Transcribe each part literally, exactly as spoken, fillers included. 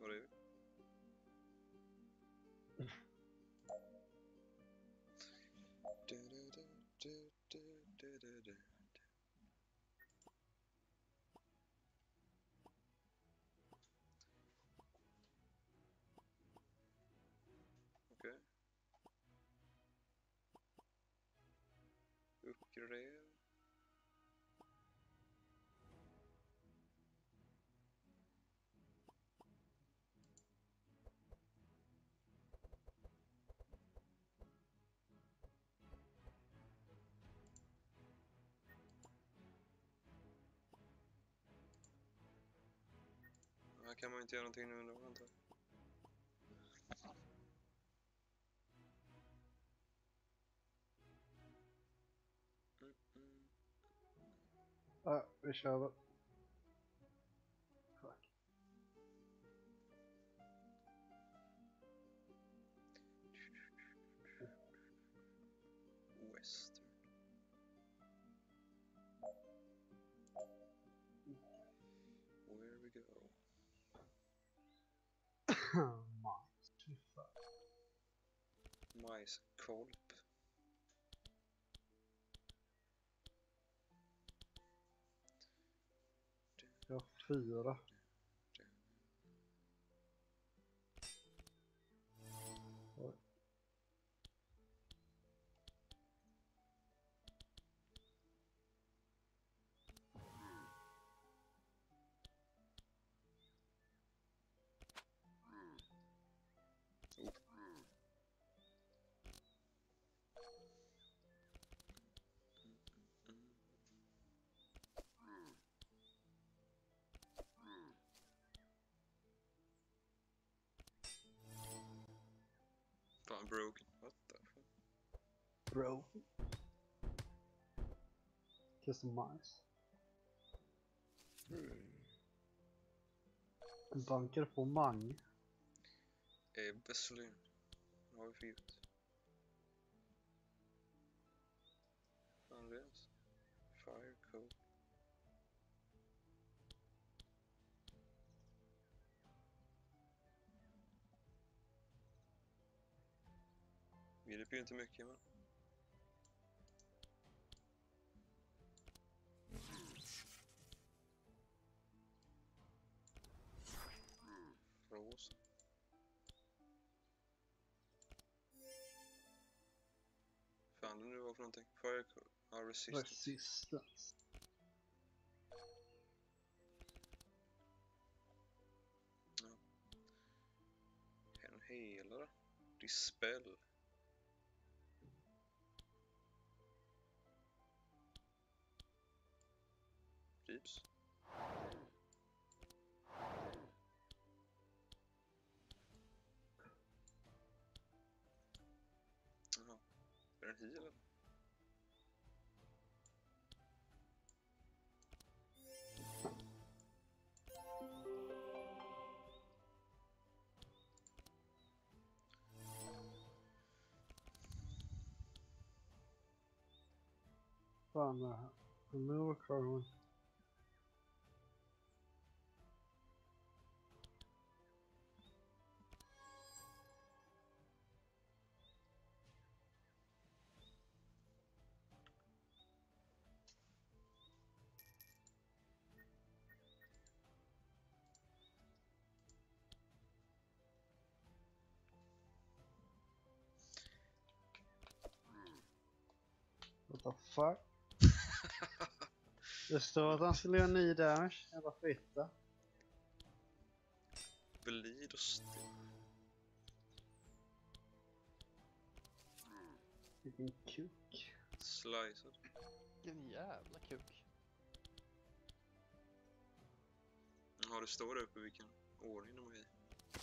Vad är det? Okej. Uppgradera. Här kan man inte göra någonting nu ändå, vänta. Mm, mm. Ja, vi kör väl. Fuck. Western. Where we go? Majs, fy fan. Majskolp. Jag har fyra. Oj. Oh. Fan, broken. What the fuck? Bro. Customize. En banker på Mang. Ebbeslyn. Vad har vi för ljud? Fan, det är ens. Fire code. Vi hjälper ju inte mycket, men... Rosa. Fan, det nu var för någonting. Fire code. Ja, resistance. Resistance. Ja. En helare. Dispel. Jeeps. Jaha. Är det en heal eller? Fan det här. Remove carbon. What the fuck? Det står att han skulle göra nio damage. Jävla fitta. Bleed och stim. Vilken kuk. Slicead. Vilken jävla kuk. Ja, det står där uppe vilken ordning de är i.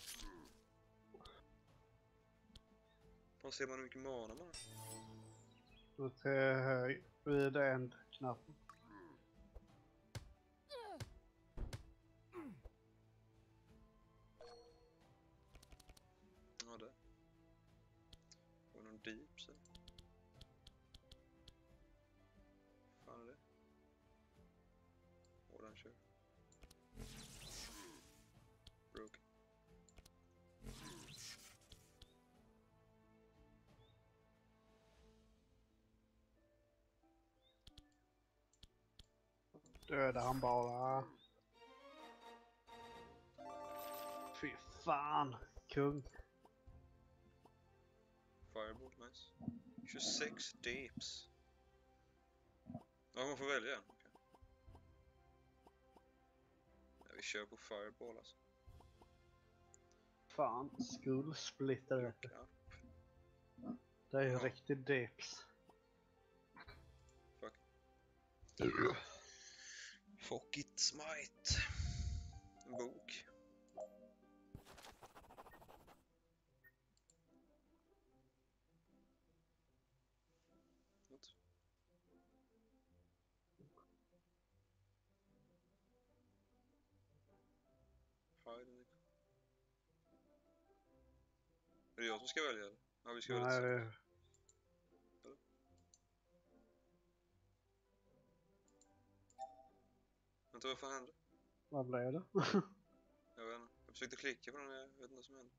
Fan, ser man hur mycket mana man har? Så till höger. Vid end-knappen. Ja, där. Var det någon deep sen? Fan är det? Åh, den kör. Broken. Döda han bara. Fy fan, kung. Fireball, nice. tjugosex deeps. Ja, man får välja en. Okay. Ja, vi kör på Fireball alltså. Fan, skull splitter vet du. Ja. Det är ju Ja. riktigt dips. Fuck. Fuck it, smite. En bok. What? Hide in the... Är det jag som ska välja eller? Ja, vi ska välja Nej, tillsammans. det... Vänta, vad fan hände? Vad blev det? Jag vet inte. Jag försökte klicka på den, jag vet inte vad som hände.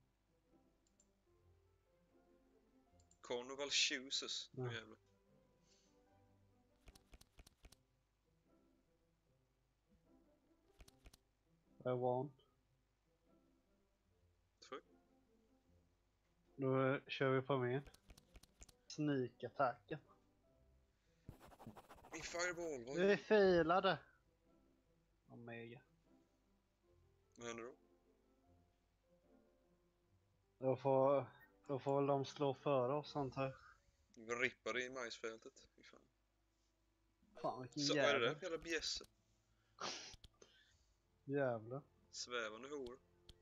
Carnival chooses. Nu Ja. jävlar. Jag vann. Två. Då kör vi på min. Sneak-attacken. Min fireball, vad, Vi failade. Omega. vad händer då? Då får, då får väl de slå före oss antar jag. Vi rippade i majsfältet. Fy fan. Fan vilken Så, vad är det där jävel. för jävla bjässe? Jävlar. Svävande hor.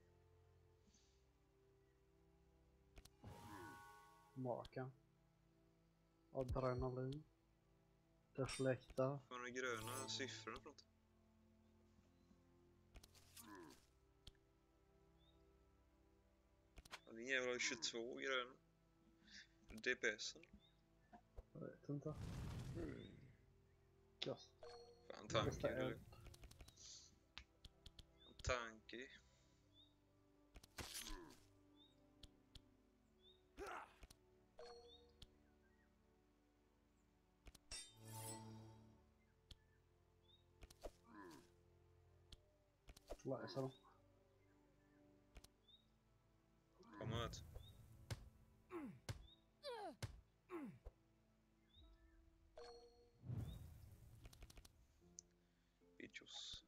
Makan. Adrenalin. Deflektar. Vad är de gröna siffrorna för något? Ja, din jävla har ju tjugotvå gröna. D P S-en. Jag vet inte. Gött. Fan, tanky. Bästa Eller? eld. Tanky. Slicear dem. Kom ut. Bichos.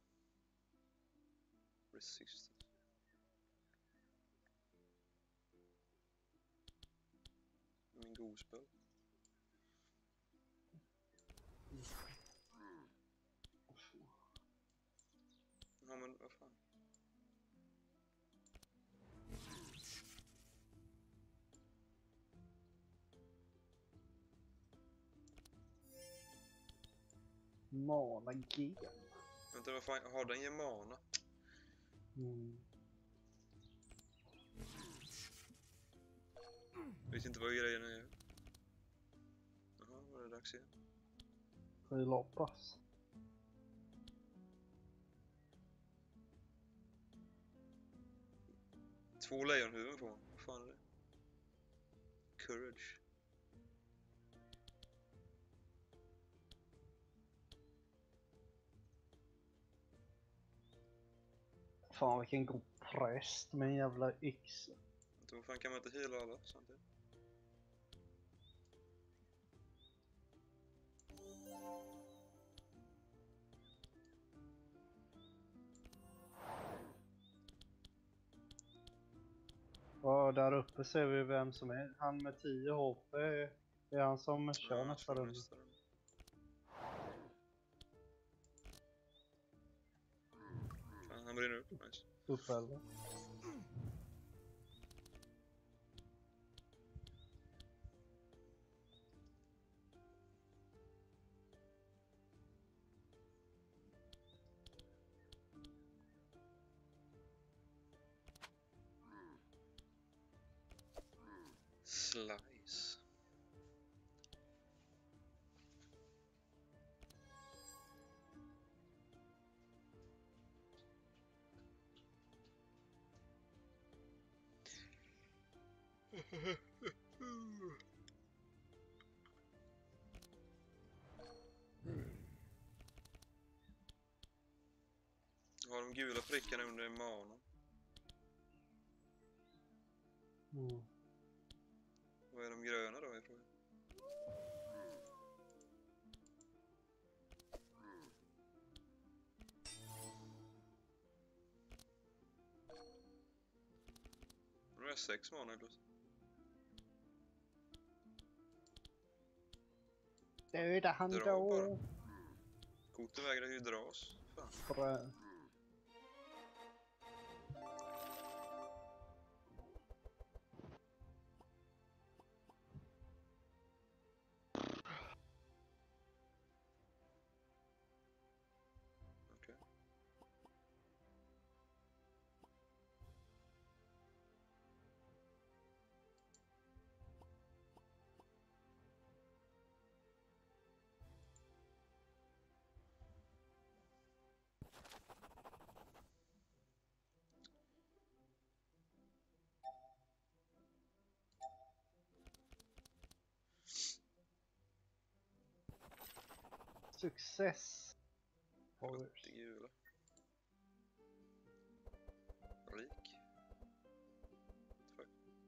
Resisted. Min godspel. Ja men vad fan. Mana G. Vänta, vad fan, har den Germana? Mm. Vet inte vad grejen är. Jaha, var det dags igen? Vi loppas. Två lejonhuvuden på honom. Vad fan är det? Courage. Fan vilken god präst med en jävla yxa. Vänta, vad fan kan man inte heala alla samtidigt? Och där uppe ser vi vem som är. Han med tio H P är han som kör Ja, nästa kör runda. nästa runda. Fan, han brinner upp. Nice. Uppelda. Slice. gula prickarna under manen. Mm. Vad är de gröna då? Jag frågar. Nu är det sex månader plus. Döda han Dra då! bara. Korten vägrar ju dras. Fan. Frö. Okej. Success! sjuttio gula. Rik. Två.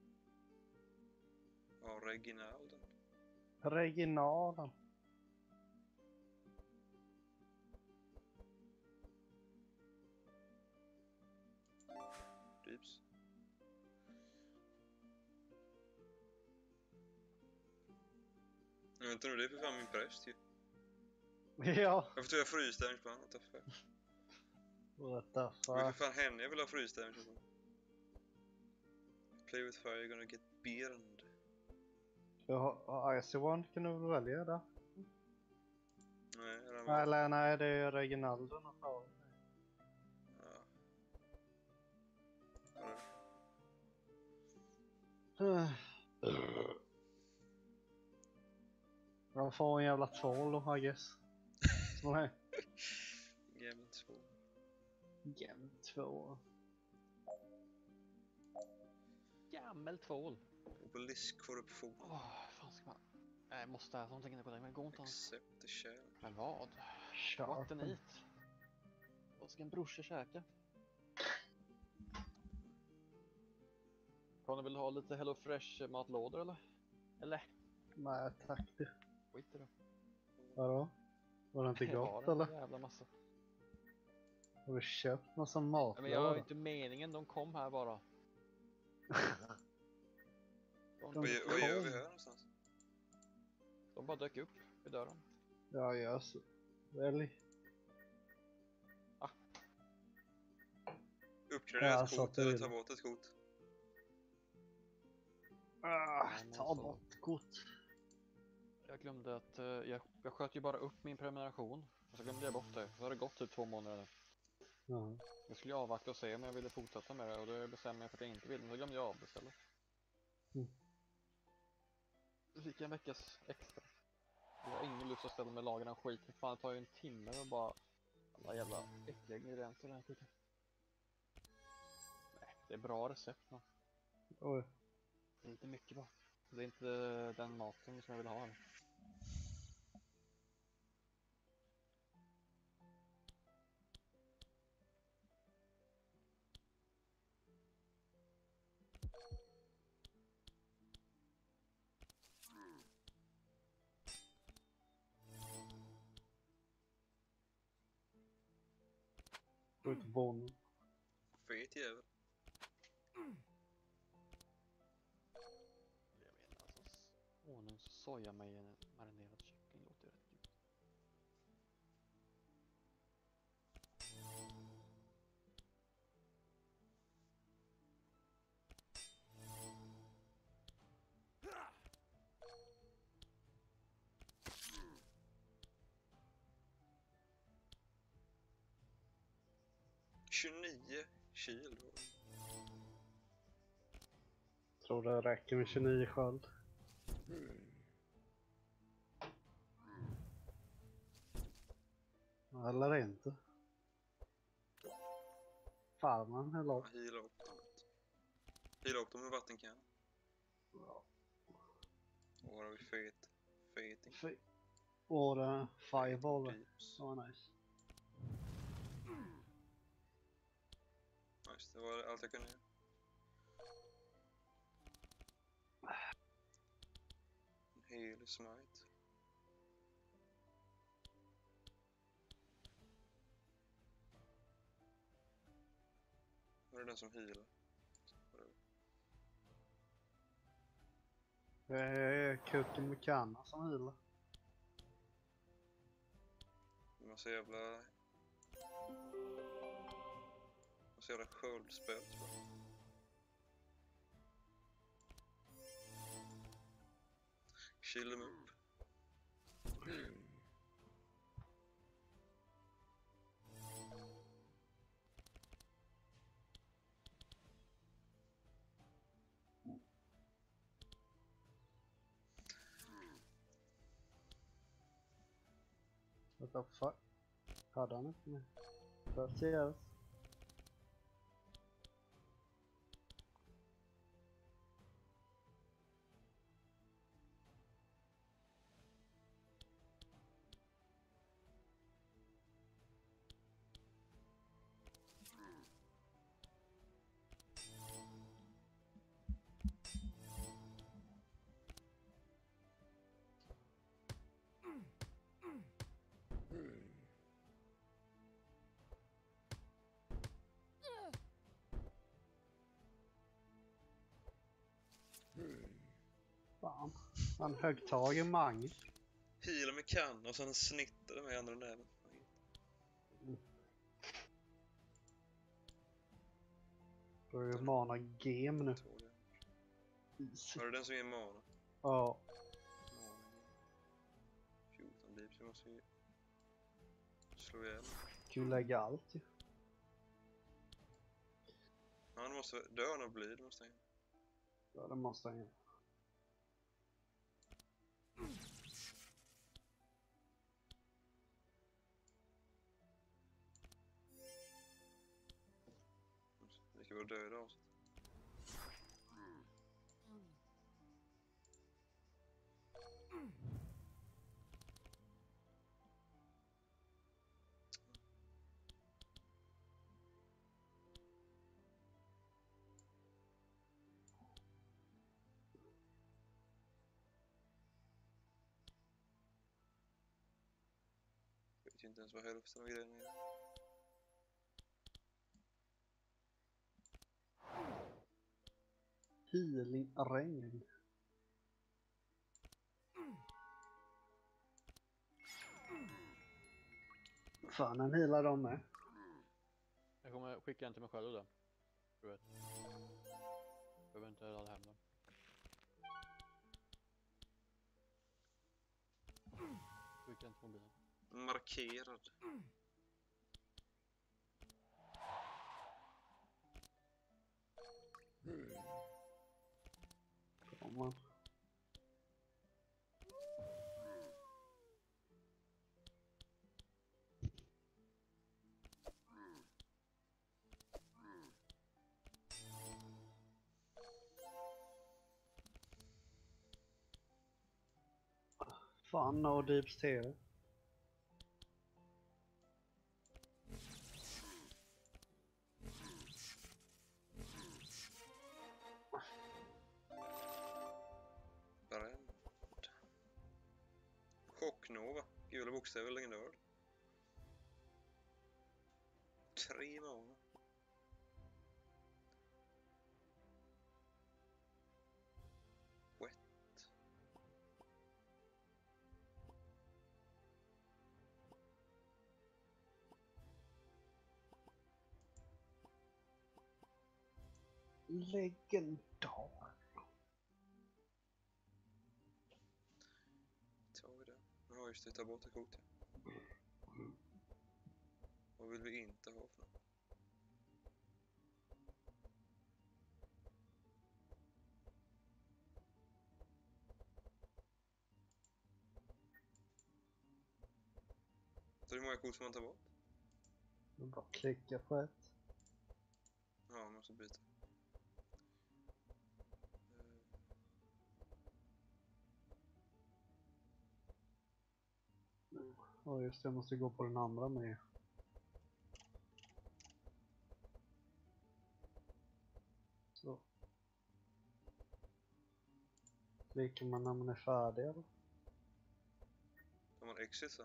Ja, Reginalden. Regionalen. Deeps. Jag vet inte hur det är för fan min präst ju. Ja, Varför tog jag frysdamage på honom? What the fuck? what the Det är för fuck. fan henne jag vill ha frysdamage på. Play with fire, you're gonna get burned. Jag har Icy One, kan du väl välja där? Nej, är han Eller nej, det är Reginalden och så. Ja. Vad är det? De får en jävla tvål då, I guess. Så nej. Gammal två. Jävla två. Gammel tvål. Obelisk får upp fot. Åh, fan ska man... Nej, jag måste äta någonting innan jag går men det går inte alls. Accept the challenge. Men vad? Kör. What an eat? Vad ska en brorsa käka? Kan du väl ha lite Hello Fresh matlådor eller? Eller? Nej tack du. Skit i det. Vadå? Var det inte Jag har gott en eller? jävla massa. Har du köpt massa Ja, mat? men jag har inte meningen, de kom här bara. De, Vad, gör- vad gör vi här någonstans? de bara dök upp vid dörren. Ja, gör så. Välj. Uppgradera Ja, ett så kort att du eller vill. ta bort ett kort? Ah, men ta alltså- bort kort. Jag glömde att uh, jag, jag sköt ju bara upp min prenumeration. Och så glömde jag bort det. Så har det gått typ två månader nu. Ja. Jag skulle avvakta och se om jag ville fortsätta med det. Och då bestämde jag för att jag inte vill. Men så glömde jag avbeställa. Mm. Så fick jag en veckas extra. Jag har ingen lust att ställa mig och laga den skiten. Fan, det tar ju en timme och bara... Alla jävla äckliga ingredienser den här skiten. Nej, det är bra recept men Oj. det är inte mycket bara. Det är inte den maten som jag vill ha. Eller? Ut bon. Fet jävel. Jag menar alltså, honungs och sojamarinerad kyckling låter rätt gott. tjugonio kilo. Tror det räcker med tjugonio sköld. Eller inte. Farman eller? Ja, heala upp dem. Heala upp dem med vattenkan. Ja. Och här har vi fet. Feting. Fy. Och uh, fireball. Deeps. Så nice. Nice, det var allt jag kunde göra. En helig smite. Var det den som healar? Det är kuken med kanna som healar. Massa jävla... Massa jävla sköldspel. Chill dem upp. What the fuck? Hade han inte med? Först fan. Han högg tag i Mange. Heala med kan och sen snittade med andra näven. Då är det mana game nu. Easy. Var det den som ger mana? Ja. fjorton liv, så jag måste ju slå ihjäl. Kan lägga allt ju. Ja, han måste dö av bleed, måste han. Ja, det måste han ju. Det kan vara döda av sig. Jag vet inte ens vad hälften av grejerna är. Healing regn. Fan, han healar dem med. Jag kommer skicka en till mig själv då. Du vet. Jag behöver inte ladda hem den. Skicka en till mobilen. Markerad. Kom on. Fan, no deeps T V. Bränd. Chocknova. Gula bokstäver, legendar. Tre månader. Wet. Legendar. Tar vi det. Ja, just det. Ta bort det kortet. Vad vill vi inte ha för något? Så hur många kort får man ta bort? Jag bara klicka på ett. Ja, man måste byta. Ja just det, jag måste gå på den andra med. Så. Klickar man när man är färdig eller? Tar man exit sen?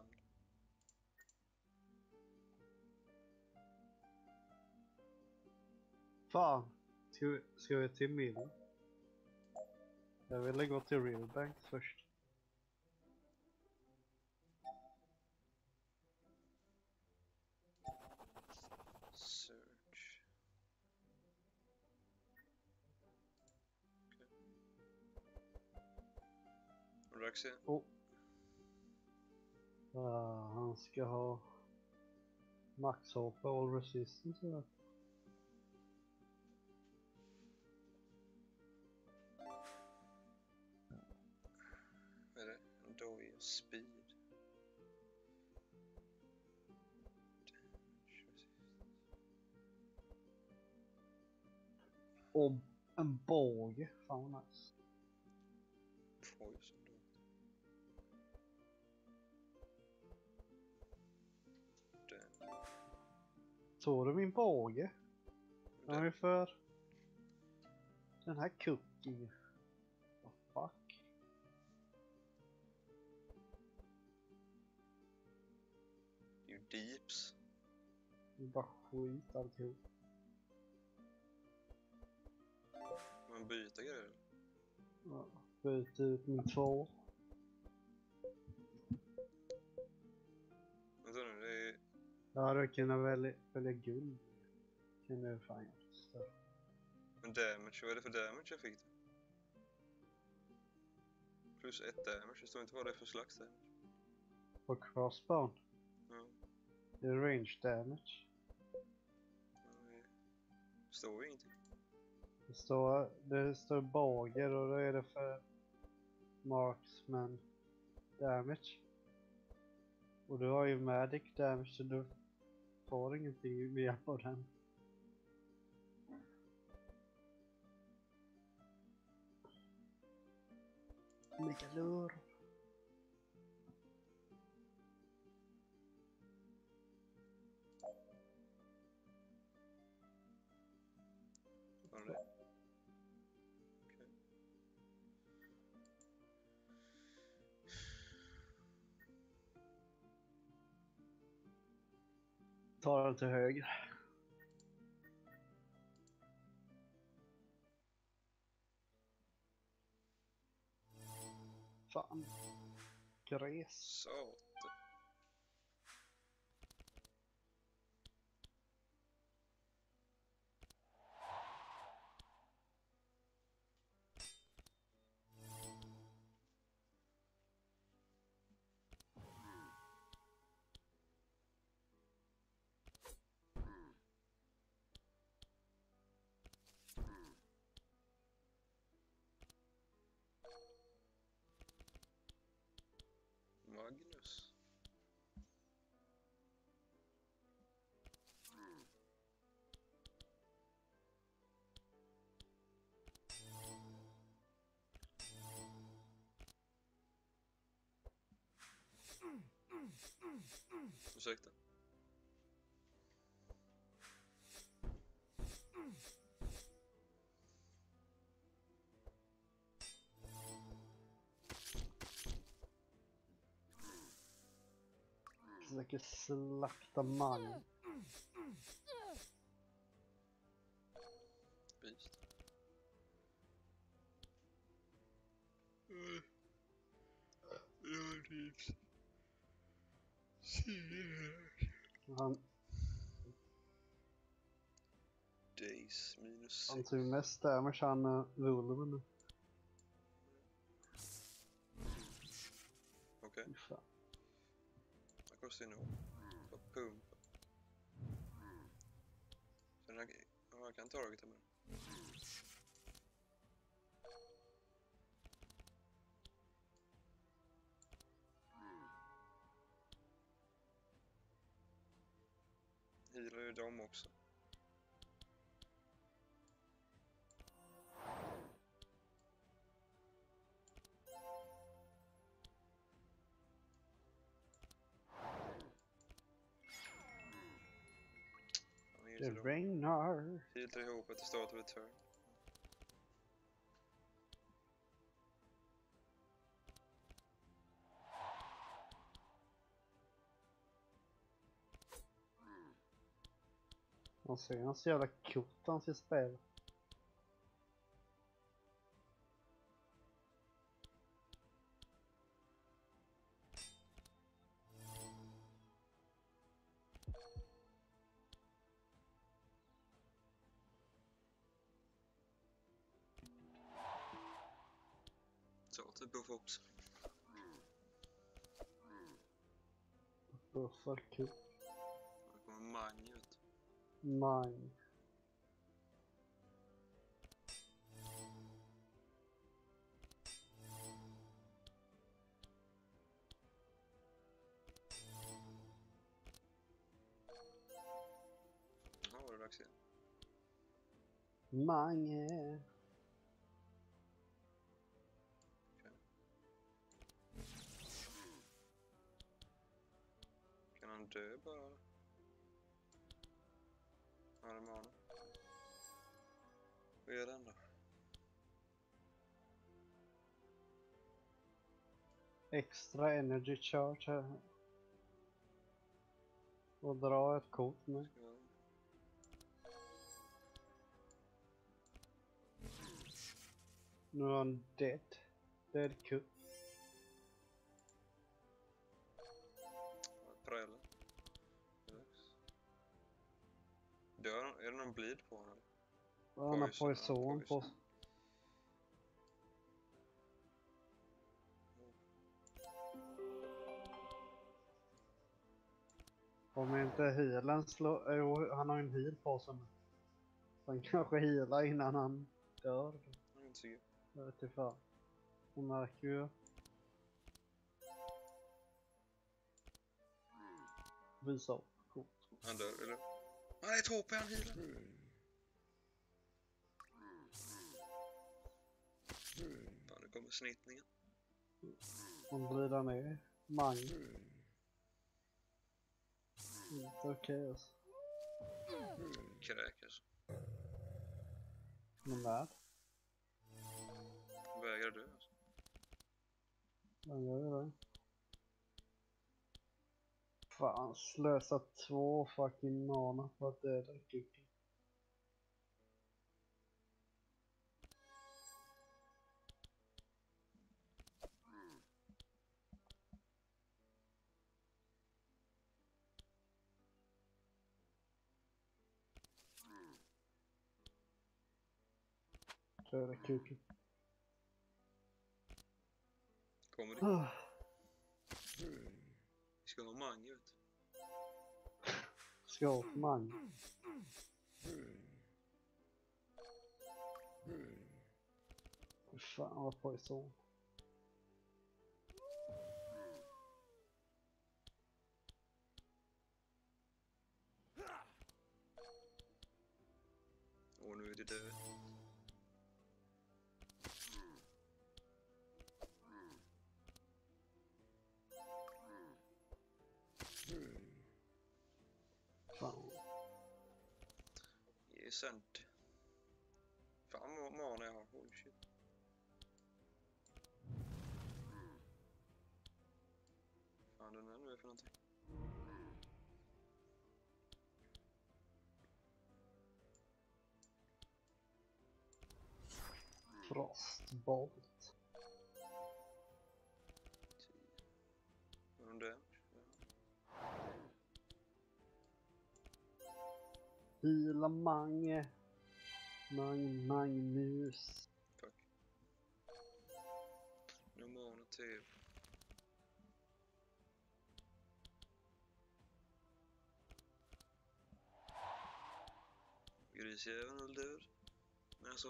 Fan! Ska, ska vi till Mill? Jag ville gå till Real Bank först. Search. Okej. Har du dags igen? Oh. Uh, han ska ha max H P all resistance eller? Vad är det? Doy och speed. Och en båge, fan vad nice. Poison då. Den. Såg du min båge? Den är Den. ju för den här cookie. What the fuck? Det är ju deeps. Det är bara skit alltihop. Man byter grejer. Ja, byt ut min två. Vänta nu, det är... Jag hade kunnat välja, välja guld. Kunde jag fan gjort större. En damage, vad är det för damage jag fick då? Plus ett damage, det står inte vad det är för slags damage. På crossbone. Ja, Det är range damage. det står ju ingenting. Det står, det står bågar och då är det för marksman damage. Och du har ju magic damage så du får ingenting med hjälp av den. Mega lur. Var det det? Okej. Ta den till höger. Fan. Gräs. Satan. Magnus. Ursäkta. Försöker slakta man. Beast. Ja, det Han, Days minus han sex. tog mest damage han uh, Wolven nu. Okej, Fy fan. vad kostar det nu? På pump. Sen jag, ja, jag kan targeta med den. Healar ju dem också. Han är Det ju så regnar. Healar ihop att det startar ett turn. Man ser hans jävla kort han ska spela. Så typ buffa upp sig. Buffar kort. Det kommer Mange ut. Mine. Ja, var det dags igen. Mange. Kan han dö bara? Eller? Ja, det är med honom. Vad gör den då? Extra energy charge här. Och dra ett kort med. Ska jag... Nu är han dead. Dead kort. Prällen. Dör, är det någon bleed på honom? Han har Poison, poison ja, på poison. sig. Om inte healen slår... Jo, han har ju en heal på sig nu. Så han kanske healar innan han dör. Jag är inte säker. Jag vet inte fan. Det märker ju. Visa upp kort. Han dör, eller? Han är ett H P, han healar! Fan, nu kommer snittningen. Han glider ner. Mang. Inte okej alltså. Kräk alltså. Men där. Vägrar dö alltså. Han gör ju det. Fan, slösa två fucking mana för att döda kuken. Döda kuken. Kommer det? Ah, Vi ska ha Mange, vet du. skål, man. Fy fan vad poison. Och nu är det död. Fan. Ge sant. Fan vad mana jag har, holy shit. Fan den här nu är för någonting. Frostbolt. Var de där? Hila Mange. Mang, Magnus. Fuck. Nu mana till. Grisjäveln är väl död. Men alltså.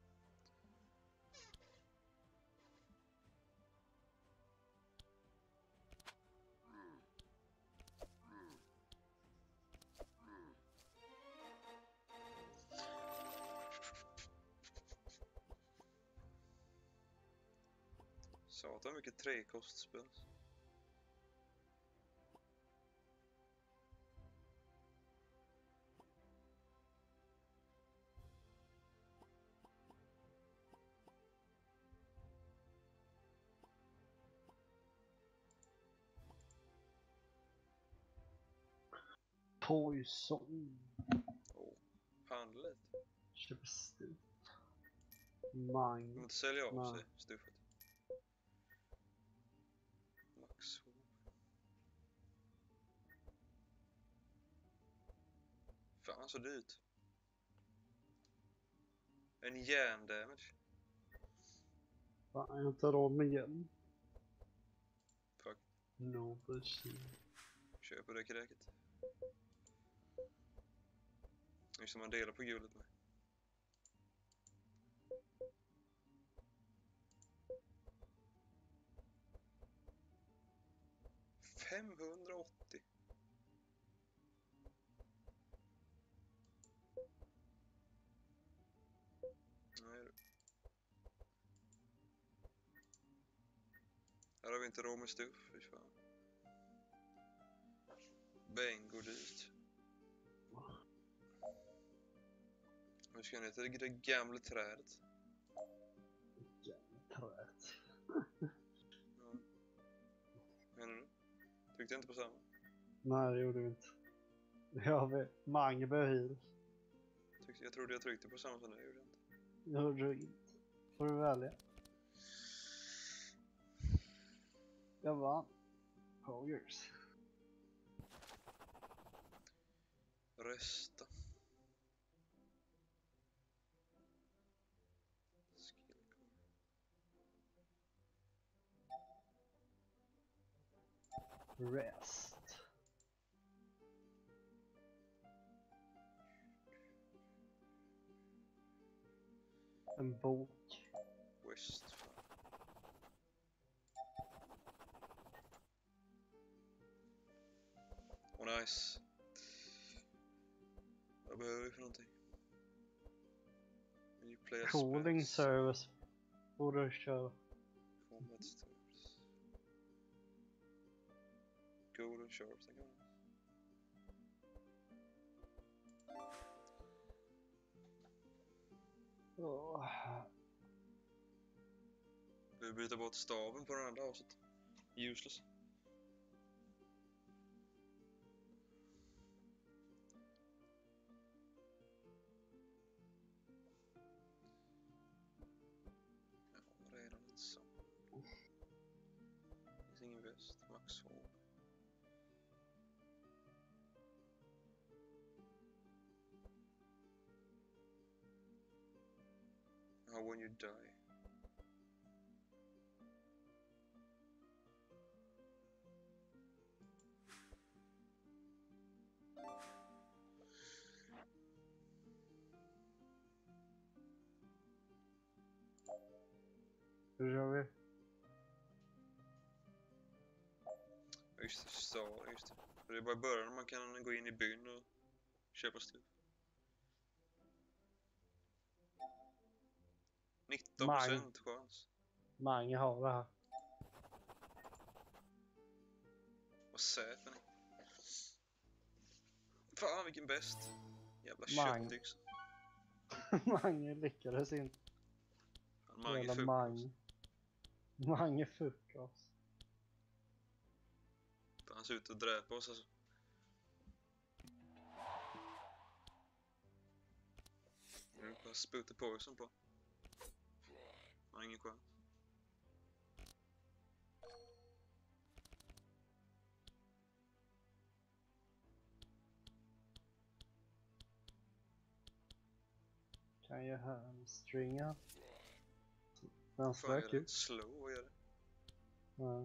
Satan mycket trekostspel. Poison. Åh, handla lite. Köper stuff. Mang. De inte sälja av Nej. sig stuffet. Max. Fan så dyrt. En järndamage. Fan, jag har inte råd med hjälm. Fuck. No bullshit. Köper det kräket. Just som man delar på guldet med. femhundraåttio. Nej du. Här har vi inte råd med stuff, fy fan. Bingo dyrt. Nu ska jag ner till det gamla trädet. Jävla träet. Ja. Menar du? Tryckte inte på samma? Nej, det gjorde vi inte. Jag vet. Mange behöver. Tryckte, jag trodde jag tryckte på samma som det gjorde jag inte. Gjorde du inte. Får du välja. Jag vann. Hogers. Rösta. Skillcore. Rest. En bok. West. Åh nice. Vad behöver vi för någonting? New player Cooling spells. service. Borde du köra. Combat stores. Golden sharp, tänker man. Åh. Vi byter bort staven på den andra aset. Useless. Ja, redan en sån. Finns ingen väst. Max hår. How when you die. Hur gör vi? Just det, star, just det. För det är bara i början man kan gå in i byn och köpa stuff. nitton procent chans. Mange har det här. Vad säker ni? Fan vilken bäst. Jävla Mang. köttyx. Mange lyckades inte. Fan, Mange Jävla fuck. Mange. Mange fuck oss. Fan, han ser ut att dräpa oss alltså. Nu är det bara sputa poison på. Han har ingen chans. Kan jag hamstringa? Den Fan, jag släck är ut. slow och gör det. Ja.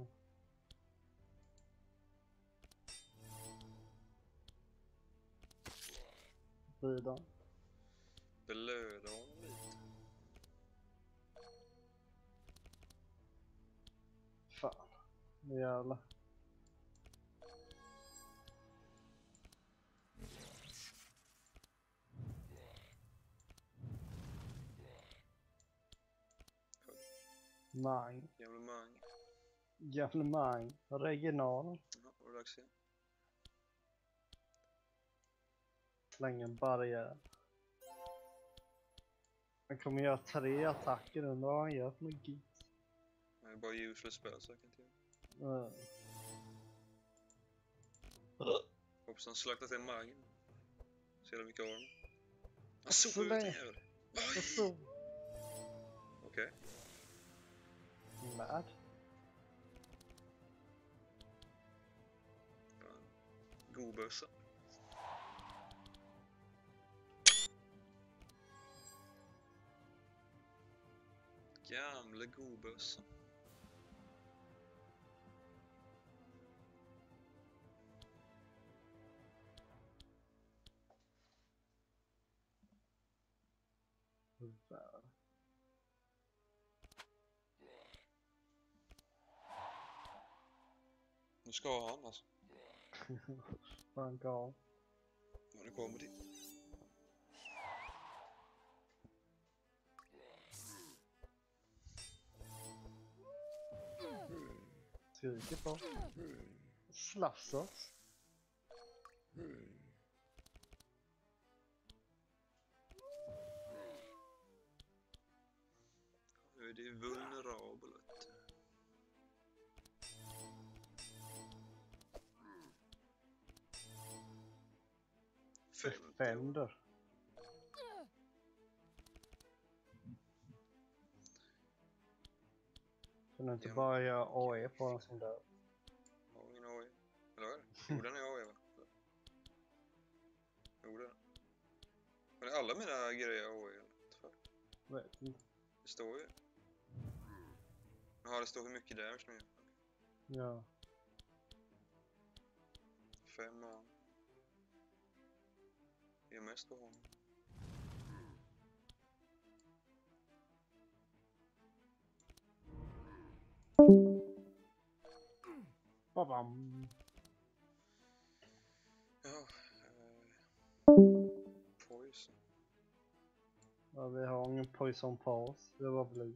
Sidan. Belöda honom lite. Fan. Jävlar. Mang. Jävla Mang. Jävla Mang. Regional. Ja, var det dags igen? Slänga en barriär. Han kommer göra tre attacker, undrar vad han gör för något git. Det är bara useless spel så jag kan inte göra. Uh. Hoppas han slaktat en Mang. Ser du mycket arm? Han sopar ut en jävel. Och så. Okej. Med. God bössa. Gamle godbössa. Där. Nu ska han alltså. Fan gav. Ja, nu kommer det. Skriker på. Slafsas. Nu är det vulnerabelt. Fem. Defender. Kan du inte Ja. bara göra A E på en sån där? Ja, ingen A I. Eller vad är det? Jo, den är A I va? Jo, det är den. Men är alla mina grejer A I eller? Vet inte. Det står ju. Jaha, det står hur mycket damage nu. Ja. Fem man. Det är mest på honom. Babam. Ja. Eh, poison. Ja, vi har ingen poison på oss. Det var blod.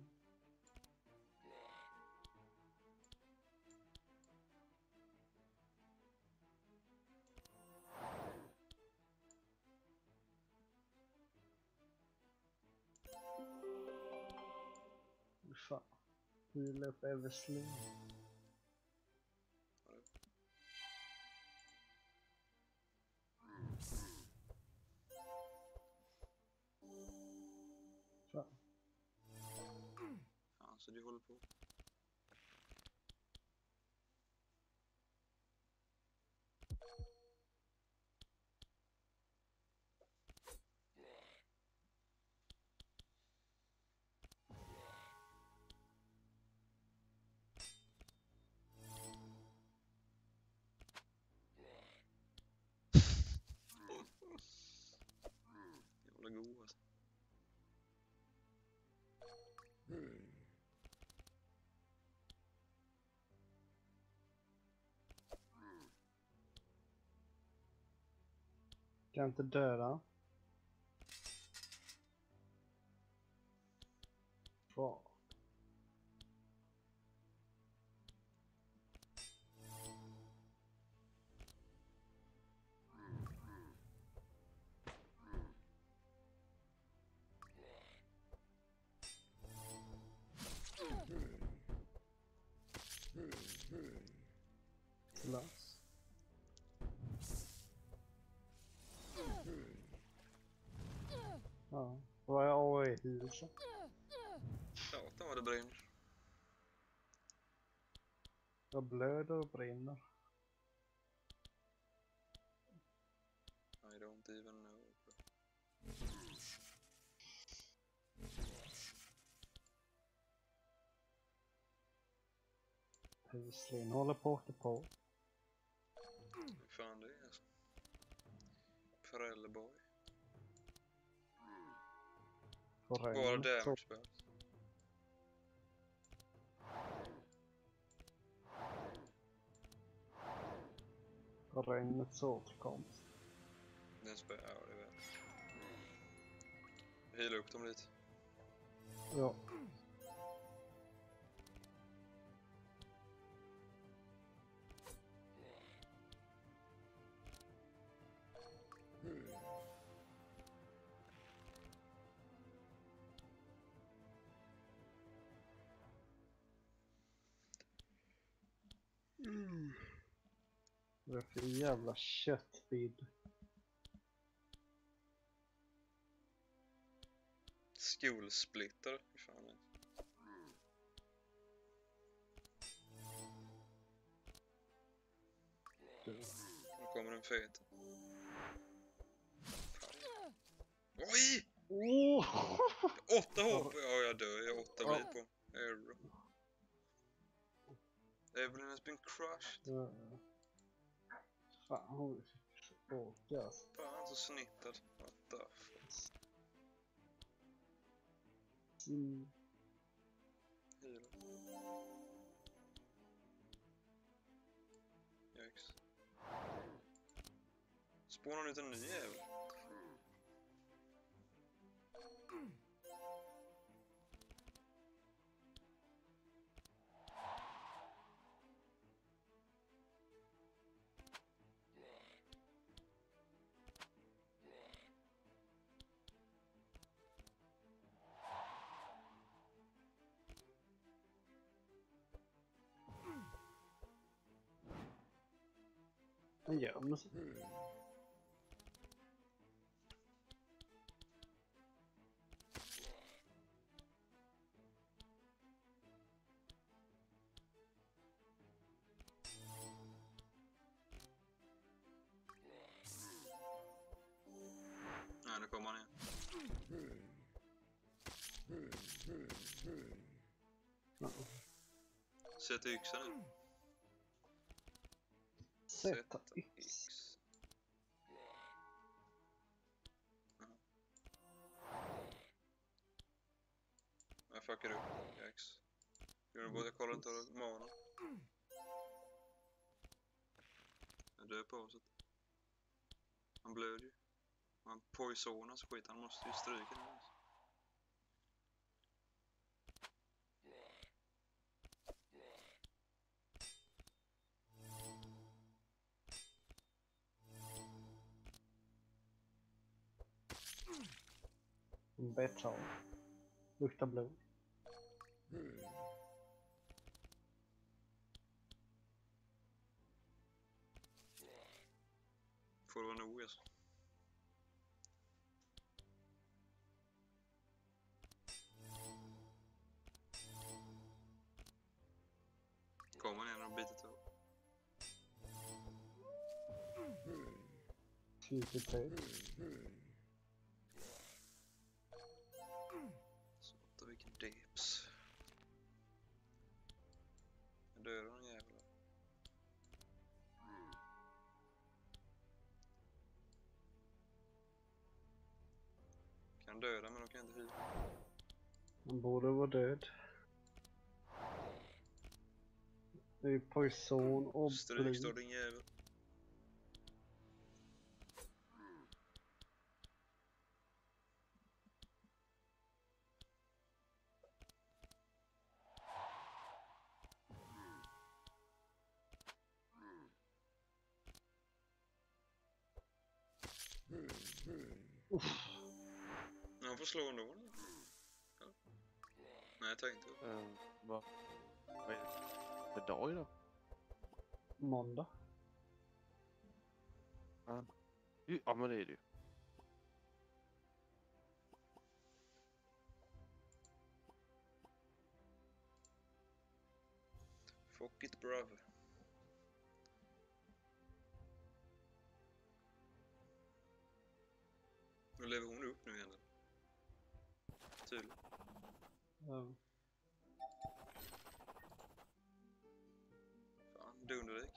Fan. Heal upp Eversling. Fan. Ja, så du håller på. Jävla god alltså. Kan inte döda. Fan. Slass. Ja, vad är A E i huset? Satan vad det brinner. Jag blöder och brinner. I don't even know. Huslin håller på att åka på. Hur fan det är alltså. Förälderboy. Bara damage spel. Regnets återkomst. Den spel, ja det vet jag. Hila upp dem lite. Ja. Mm. Vad är det för jävla köttbit? Skolsplitter. Fy fan. Nu kommer en fet. Fan. Oj! Oh! Åtta H P. Ja, jag dör. Jag har åtta liv på. Error. Evelyn has been crushed. Ja. Fan, hon fick åka alltså. Fan, så snittad. What the fuck. Mm. Hela. Yikes. Spånar ut en ny jävel. Han gömmer sig. Nej, nu kommer han igen. Ja. Sätt yxan nu. Sätta yx. X. Ja. Jag fuckar upp. X. Gör det bara, jag kollar inte manen. Jag dör på oss. Han blöder ju. Han poisonar så skit, han måste ju stryka den. Alltså. Bättre. Luktar blod. Får det vara nog alltså. Kommer ner och biter till. tjugotre. Satan, vilken dips. Jag dör någon jävla. Kan döda men de kan inte hyra. Han borde vara död. Det är poison och Stryk står blod. din jävel. Uff. Han får slå ändå. Ja. Nej, jag tänkte. Uh, vad, vad är det för dag idag? Måndag. Ja. Ja, men det är det ju. Fuck it, brother. Nu lever hon upp nu igen. Tydligt. Ja. Fan, dunderlik.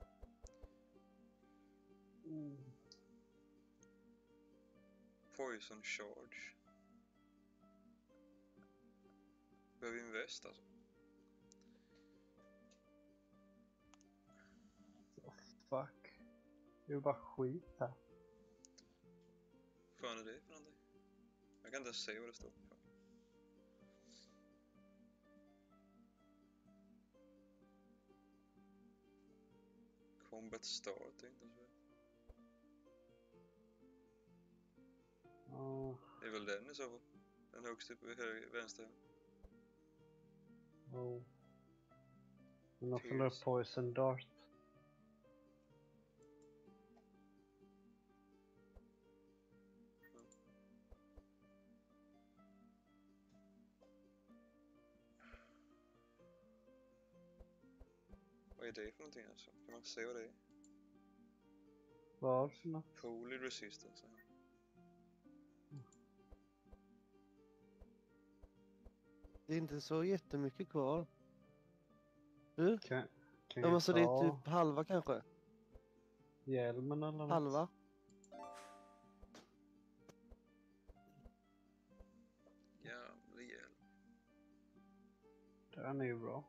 Mm. Poison charge. Behöver invest alltså. Så fuck. Det är bara skit här. Vad fan är det för någonting? Jag kan inte ens se vad det står. Combat start, inte så. Ja. Det är väl den i så fall. Den högst upp i höger, vänster. Oh. Men de fyller upp poison dart. Vad är det för någonting alltså? Kan man se vad det är? Vad för något? Holy resistance. Det är inte så jättemycket kvar. Du? Kan, kan Ja, jag alltså det är ta typ halva kanske. hjälmen eller något? Halva. Jävla hjälp. Den är ju bra.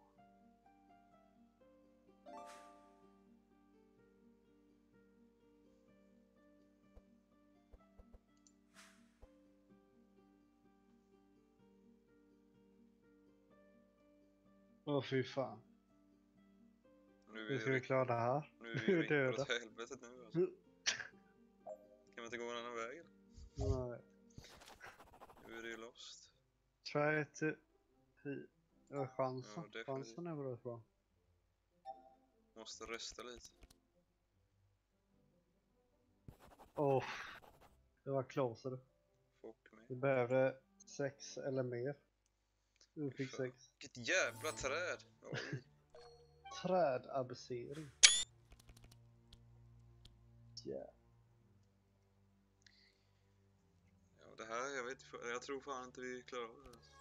Åh fy fan. Nu är Hur ska vi vi, klara det här? nu är vi vi döda. riktigt åt helvetet nu alltså. Kan man inte gå en annan väg eller? Nej. Nu är det ju lost. Try to... Ja, chansen. Ja, definitivt. chansen är bra bra. Måste resta lite. Åh. Det var closer. Fuck me. Vi behövde sex eller mer. Vi fick Fan. sex. Vilket jävla träd! Oj. Trädavisering. Yeah. Ja, det här, jag vet inte, jag tror fan inte vi klarar av det. Alltså.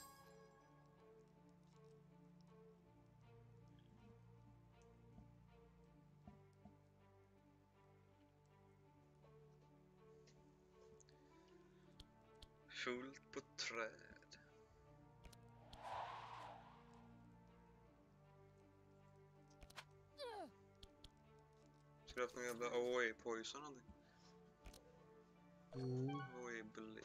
Fullt på träd. Skulle haft någon jävla A O E-poison eller någonting. Mm. A O E-bled.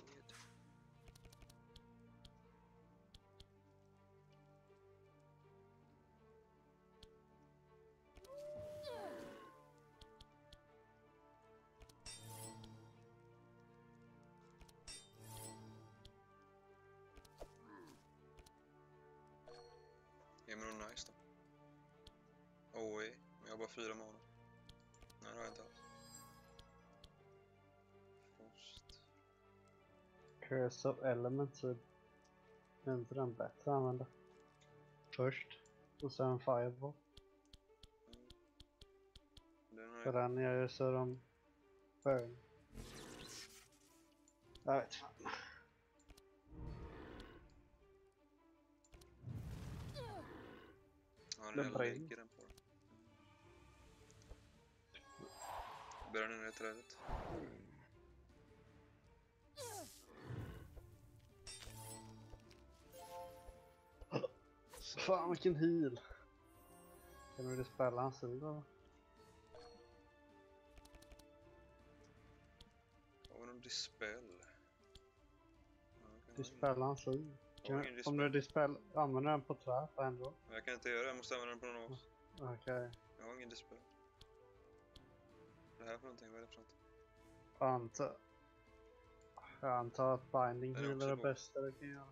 Ge mig någon nice då. A O E, men jag har bara fyra månader. Nej, det har jag inte alls. Frost. Curse of Elements är inte den bättre att använda. Först. Och sen Fireball. Den har För jag... den gör ju så de burn. Jag vet fan. Ja, Den den bränner. lägger den på den. Börjar den ner i trädet. Fan vilken heal. Kan du dispella hans heal då? Har vi någon dispel? Ja, kan jag Dispella hans heal. Har vi Kan, ingen om du dispel, använder den på trä på ändå. Men jag kan inte göra det, jag måste använda den på någon av oss. Okej. Jag har ingen dispel. Det här för någonting, vad är det för något? Antar. Jag antar att binding Är det heal är också det på? bästa du kan göra.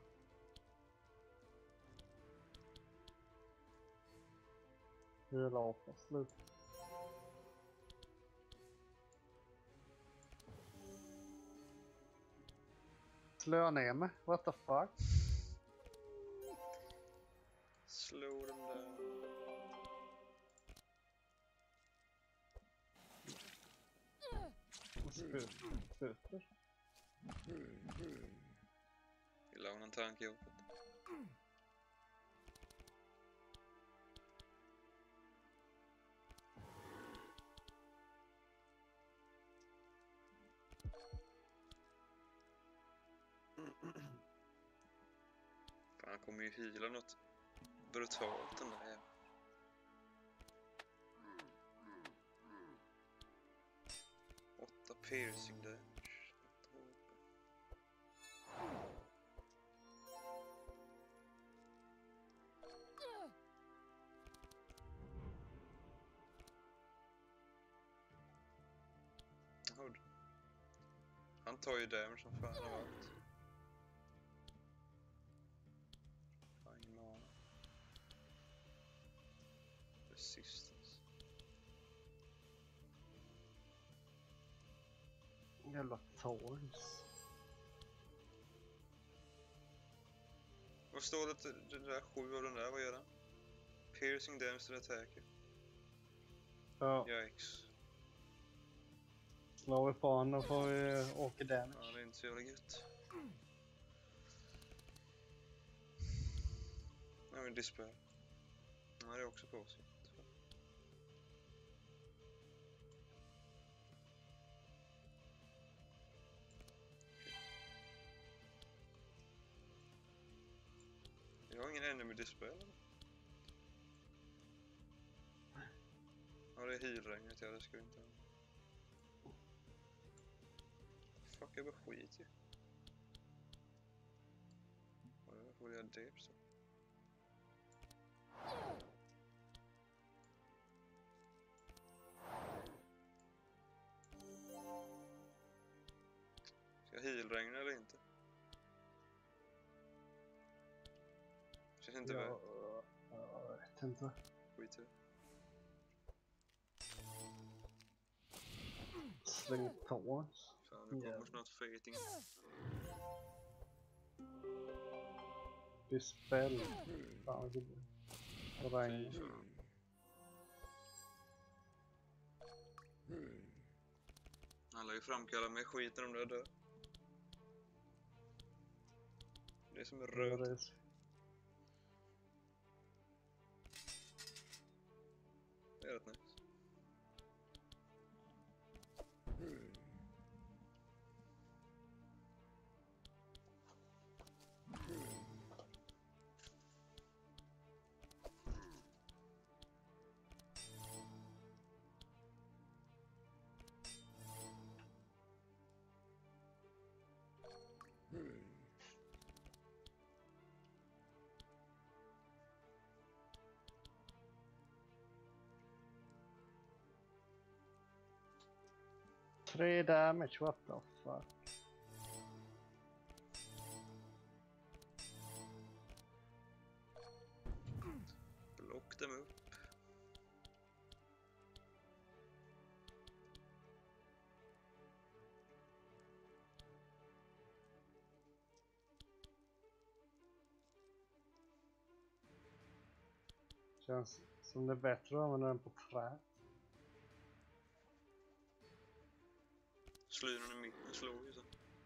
Heal off oss lite. Slå ner mig, what the fuck? Slå dem där. Sprutor. Vill ha någon tanke ihop. Fan, han kommer ju heala något brutalt den där jäveln. Åtta piercing damage. Åtta H P. Jaha, han tar ju damage som fan av allt. Fan, ingen mana. Resistance. Jävla thorns. Vad står det? Det där sju av den där, vad gör den? Piercing damage till attacker. Ja, Yikes. slår vi på honom får vi åka damage. Ja, det är inte så jävla gött. Nu har vi en dispel. Den har jag också på sig. Jag har ingen enemy dispel. Ja, det är healregnet. Ja, det ska vi inte ha. Fuck, jag bara skit ju. Varför får jag det så? Ska jag healregna eller inte? Känns inte väl. Ja, jag vet inte. Skit i det. Släng på oss. Fan, nu kommer Ja. snart fating. Dispel. Fan, det regn. Fy fan. Alla är ju framkallade med skit när de där dör. Det är som är röd. Röd. Det är rätt nice. Tre damage, what the fuck. Block dem upp. Känns som det är bättre att använda den på trä. Slynen i mitten slår ju så.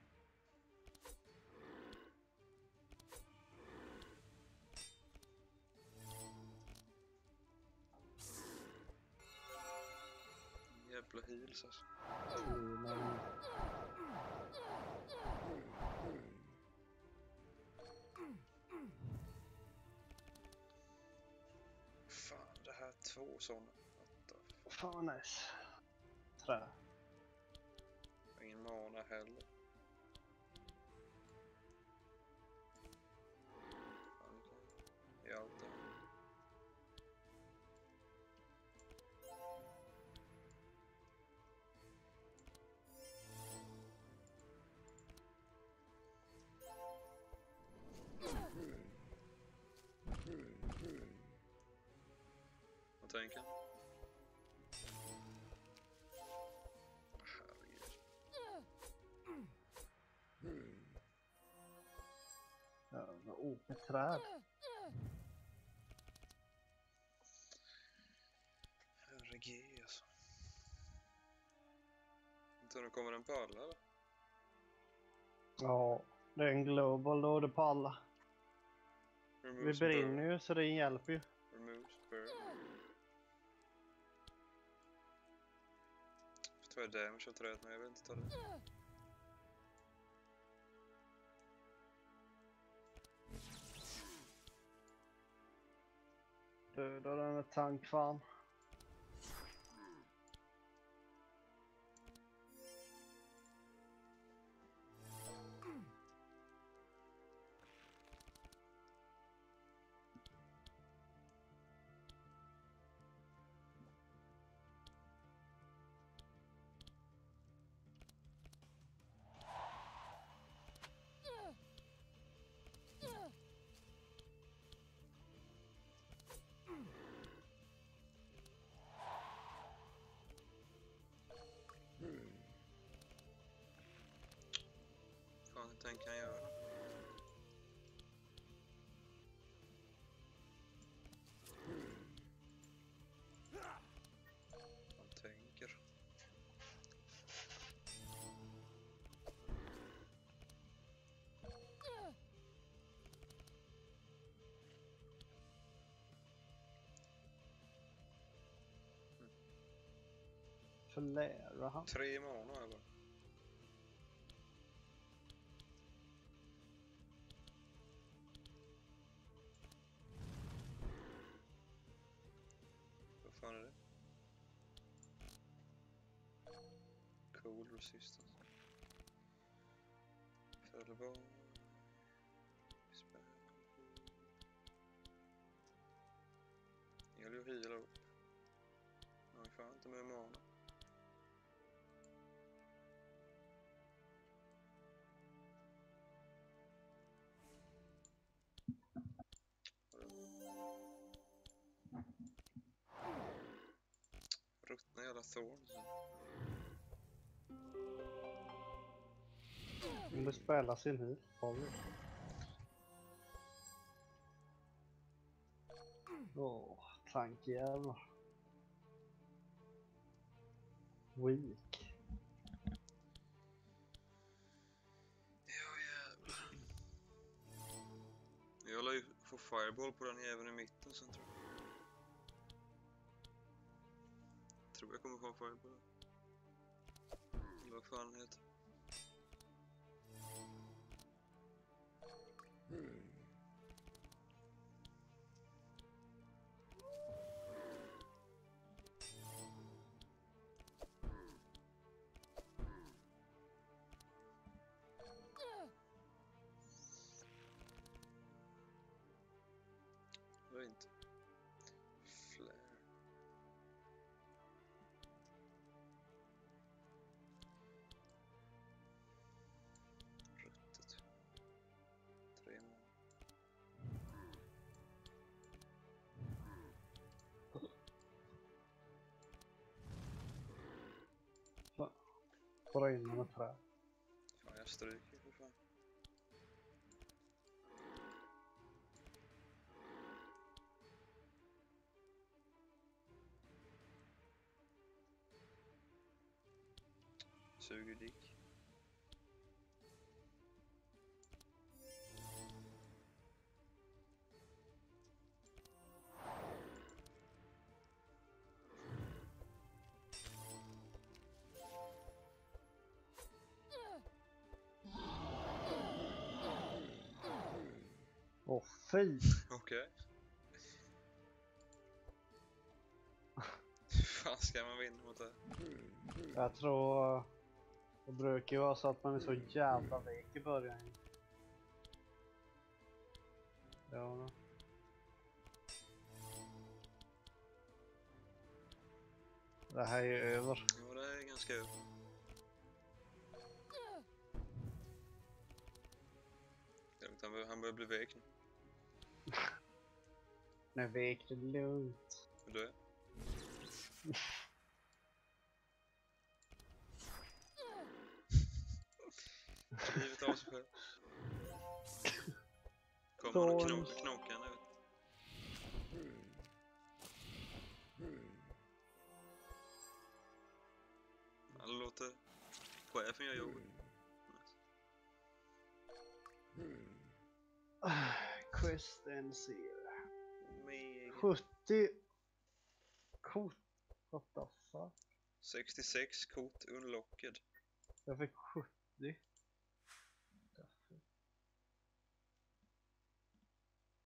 Jävla heals alltså. Men Fan, det här är två sådana. What the fuck? fan vad nice. Trä. Ingen mana heller. Fan, det är allt det här. Vad tänker han? Herregud. Jävla O P-träd. Herregud alltså. Inte nu kommer den på alla eller? Ja, det är en global då, det är på alla. Vi Removes brinner burn. ju så det hjälper ju. Removes burn. Får tyvärr damage av trädet men jag vill inte ta det. Döda den med tank fan. Fan, hur tänker han göra? Flära han. Tre månader har jag bara. Vad fan är det? Cold resistance. Fällbar. Jag vill ju heala upp. Jag har fan inte med mana. Ruttna jävla thorns. Om du spelar sin hit, har vi. Åh, tankjävlar. Weak. Ja jävlar. Jag lär ju få fireball på den jäveln i mitten sen tror jag. Tror jag kommer få fireball. Eller vad fan den heter. Eller inte. Flare. Ruttet. Tre månader. Bara in med trä. Fan jag stryker för fan. Suger dick. Åh fy! Okej. Hur fan ska man vinna mot det? Jag tror uh, det brukar ju vara så att man är så jävla vek i början. Ja. Det här är ju över. Ja, det är ganska över. Han börjar, han börjar bli vek nu. Nu vek det lugnt. Är du? Livet av sig själv. Kommer han och knok, knokar nu. Han låter chefen göra jobbet. Quest and seal. Mega. sjuttio kort. What the fuck? sextiosex kort unlocked. Jag fick sjuttio.